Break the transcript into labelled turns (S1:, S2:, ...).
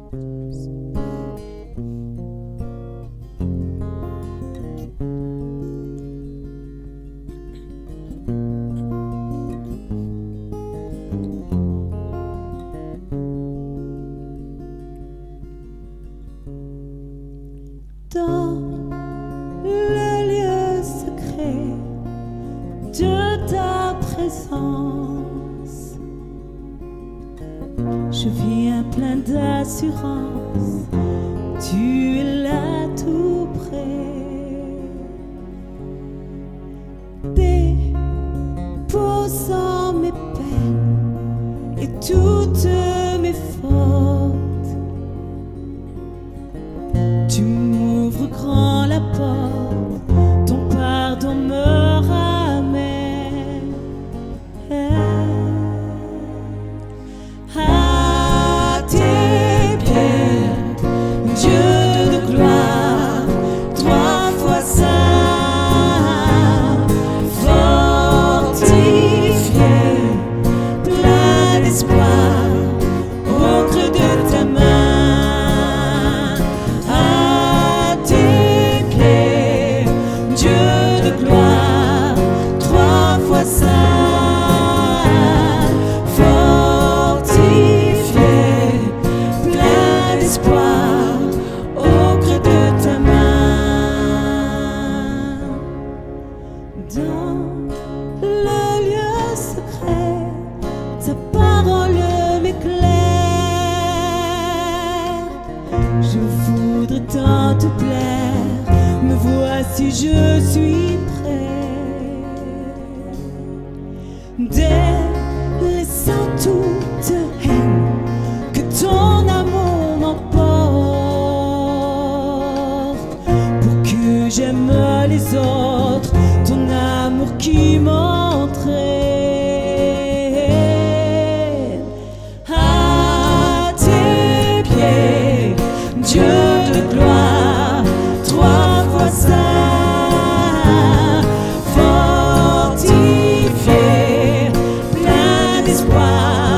S1: Dans le lieu secret de ta présence, je viens plein d'assurance, tu es là tout près, déposant mes peines et toutes mes fautes, tu m'ouvres grand la porte, ton pardon me ramène à tes pieds, Dieu de gloire, trois fois saint, fortifié, plein d'espoir, au creux de ta main. Si je suis prêt, délaissant toute haine, que ton amour m'emporte, pour que j'aime les autres, ton amour qui m'entraîne à tes pieds, Dieu de gloire, trois fois saint. Fortifié, plein d'espoir.